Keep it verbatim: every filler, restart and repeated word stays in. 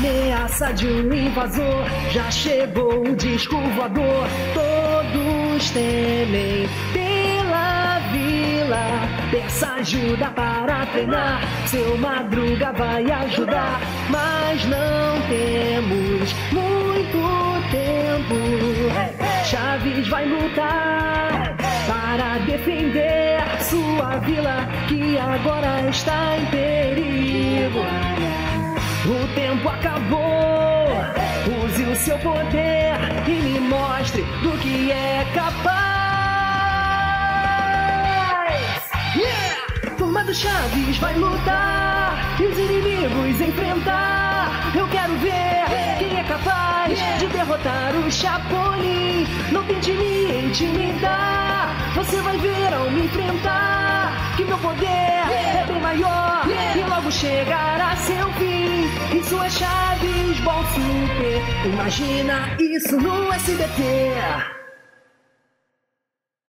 ameaça de um invasor, já chegou o disco voador. Todos temem pela vila, peça ajuda para treinar, seu Madruga vai ajudar. Mas não temos muito tempo, Chaves vai lutar para defender sua vila, que agora está em perigo. O tempo acabou, use o seu poder e me mostre do que é capaz. Yeah! Turma do Chaves vai lutar e os inimigos enfrentar. Eu quero ver quem é capaz de derrotar o Chapolin. Não tente me intimidar, você vai ver ao me enfrentar que meu poder é bem maior e logo chegará seu fim. Isso é Chaves Ball Super, imagina isso no S B T.